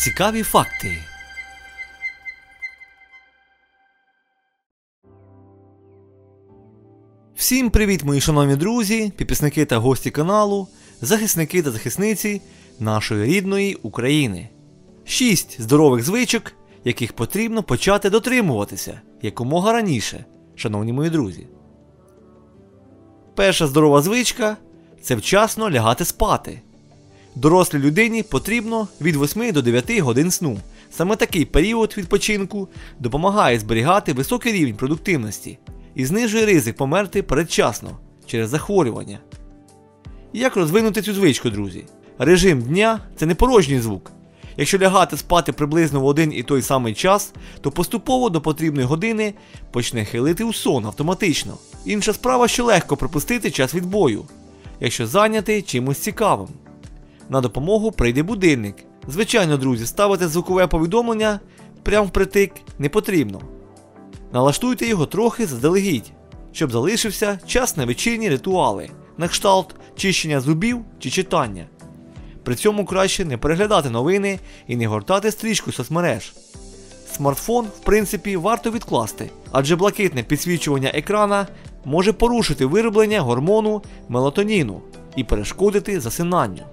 Цікаві факти. Всім привіт, мої шановні друзі, підписники та гості каналу, захисники та захисниці нашої рідної України. 6 здорових звичок, яких потрібно почати дотримуватися якомога раніше, шановні мої друзі. Перша здорова звичка – це вчасно лягати спати. Дорослій людині потрібно від 8 до 9 годин сну. Саме такий період відпочинку допомагає зберігати високий рівень продуктивності і знижує ризик померти передчасно через захворювання. Як розвинути цю звичку, друзі? Режим дня – це не порожній звук. Якщо лягати спати приблизно в один і той самий час, то поступово до потрібної години почне хилити у сон автоматично. Інша справа, що легко пропустити час відбою, якщо зайнятий чимось цікавим. На допомогу прийде будильник. Звичайно, друзі, ставити звукове повідомлення прямо впритик не потрібно. Налаштуйте його трохи заздалегідь, щоб залишився час на вечірні ритуали, на кшталт чищення зубів чи читання. При цьому краще не переглядати новини і не гортати стрічку соцмереж. Смартфон, в принципі, варто відкласти, адже блакитне підсвічування екрана може порушити вироблення гормону мелатоніну і перешкодити засинанню.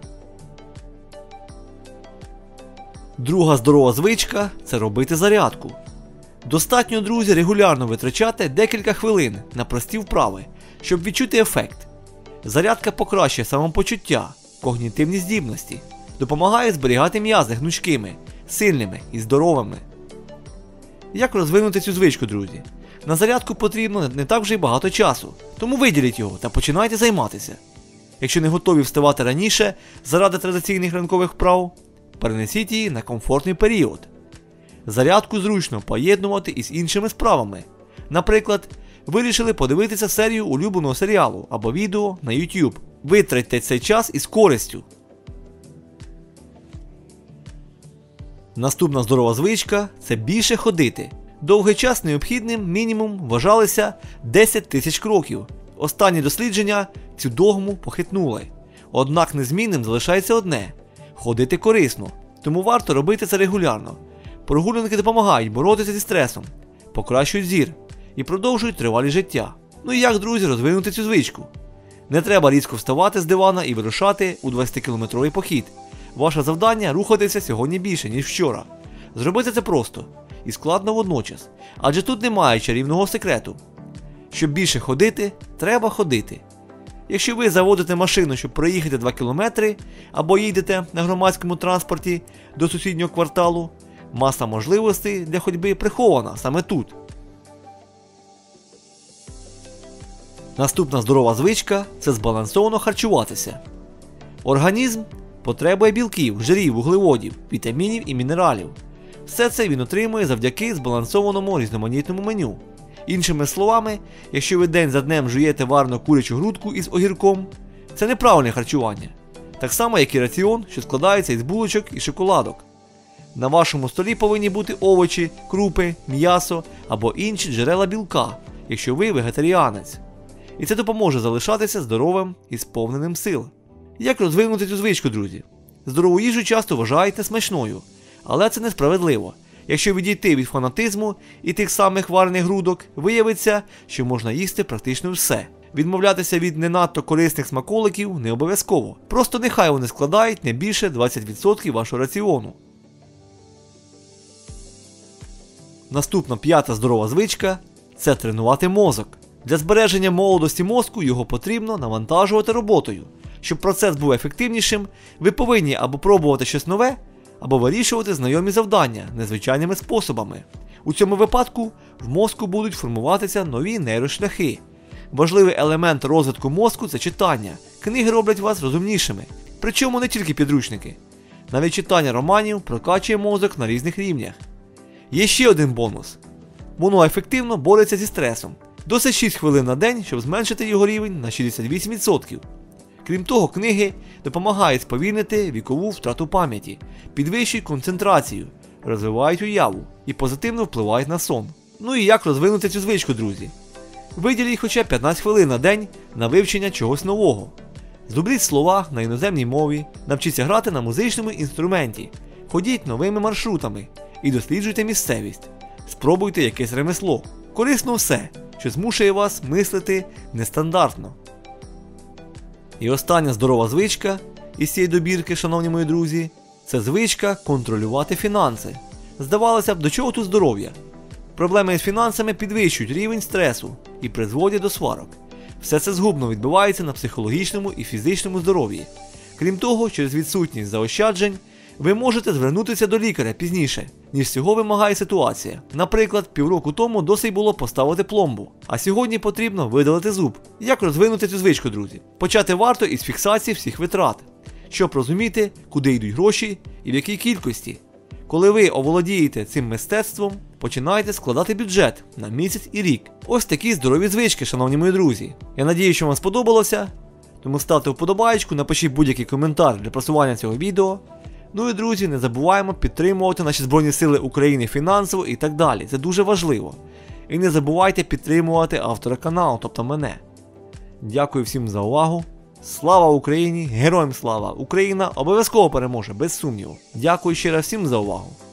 Друга здорова звичка – це робити зарядку. Достатньо, друзі, регулярно витрачати декілька хвилин на прості вправи, щоб відчути ефект. Зарядка покращує самопочуття, когнітивні здібності, допомагає зберігати м'язи гнучкими, сильними і здоровими. Як розвинути цю звичку, друзі? На зарядку потрібно не так вже й багато часу, тому виділіть його та починайте займатися. Якщо не готові вставати раніше заради традиційних ранкових вправ, перенесіть її на комфортний період. Зарядку зручно поєднувати із іншими справами. Наприклад, вирішили подивитися серію улюбленого серіалу або відео на YouTube. Витратьте цей час із користю. Наступна здорова звичка – це більше ходити. Довгий час необхідним мінімум вважалися 10 тисяч кроків. Останні дослідження цю догму похитнули. Однак незмінним залишається одне – ходити корисно, тому варто робити це регулярно. Прогулянки допомагають боротися зі стресом, покращують зір і продовжують тривалість життя. Ну і як, друзі, розвинути цю звичку? Не треба різко вставати з дивана і вирушати у 20-кілометровий похід. Ваше завдання – рухатися сьогодні більше, ніж вчора. Зробити це просто і складно водночас, адже тут немає чарівного секрету. Щоб більше ходити, треба ходити. Якщо ви заводите машину, щоб проїхати 2 кілометри, або їдете на громадському транспорті до сусіднього кварталу, маса можливостей для ходьби прихована саме тут. Наступна здорова звичка – це збалансовано харчуватися. Організм потребує білків, жирів, вуглеводів, вітамінів і мінералів. Все це він отримує завдяки збалансованому різноманітному меню. Іншими словами, якщо ви день за днем жуєте варену курячу грудку із огірком, це неправильне харчування. Так само, як і раціон, що складається із булочок і шоколадок. На вашому столі повинні бути овочі, крупи, м'ясо або інші джерела білка, якщо ви вегетаріанець. І це допоможе залишатися здоровим і сповненим сил. Як розвинути цю звичку, друзі? Здорову їжу часто вважають несмачною, але це несправедливо. Якщо відійти від фанатизму і тих самих варених грудок, виявиться, що можна їсти практично все. Відмовлятися від не надто корисних смаколиків не обов'язково. Просто нехай вони складають не більше 20% вашого раціону. Наступна п'ята здорова звичка – це тренувати мозок. Для збереження молодості мозку його потрібно навантажувати роботою. Щоб процес був ефективнішим, ви повинні або пробувати щось нове, або вирішувати знайомі завдання незвичайними способами. У цьому випадку в мозку будуть формуватися нові нейрошляхи. Важливий елемент розвитку мозку – це читання. Книги роблять вас розумнішими. Причому не тільки підручники. Навіть читання романів прокачує мозок на різних рівнях. Є ще один бонус. Воно ефективно бореться зі стресом. Досить 6 хвилин на день, щоб зменшити його рівень на 68%. Крім того, книги допомагають сповільнити вікову втрату пам'яті, підвищують концентрацію, розвивають уяву і позитивно впливають на сон. Ну і як розвинути цю звичку, друзі? Виділіть хоча б 15 хвилин на день на вивчення чогось нового. Здобудіть слова на іноземній мові, навчіться грати на музичному інструменті. Ходіть новими маршрутами і досліджуйте місцевість. Спробуйте якесь ремесло. Корисно все, що змушує вас мислити нестандартно. І остання здорова звичка із цієї добірки, шановні мої друзі, це звичка контролювати фінанси. Здавалося б, до чого тут здоров'я? Проблеми з фінансами підвищують рівень стресу і призводять до сварок. Все це згубно відбувається на психологічному і фізичному здоров'ї. Крім того, через відсутність заощаджень ви можете звернутися до лікаря пізніше, ніж цього вимагає ситуація. Наприклад, півроку тому досить було поставити пломбу, а сьогодні потрібно видалити зуб. Як розвинути цю звичку, друзі? Почати варто із фіксації всіх витрат, щоб розуміти, куди йдуть гроші і в якій кількості. Коли ви оволодієте цим мистецтвом, починайте складати бюджет на місяць і рік. Ось такі здорові звички, шановні мої друзі. Я надію, що вам сподобалося, тому ставте вподобайку, напишіть будь-який коментар для просування цього відео. Ну і, друзі, не забуваємо підтримувати наші Збройні Сили України фінансово і так далі. Це дуже важливо. І не забувайте підтримувати автора каналу, тобто мене. Дякую всім за увагу. Слава Україні! Героям слава! Україна обов'язково переможе, без сумніву. Дякую ще раз всім за увагу.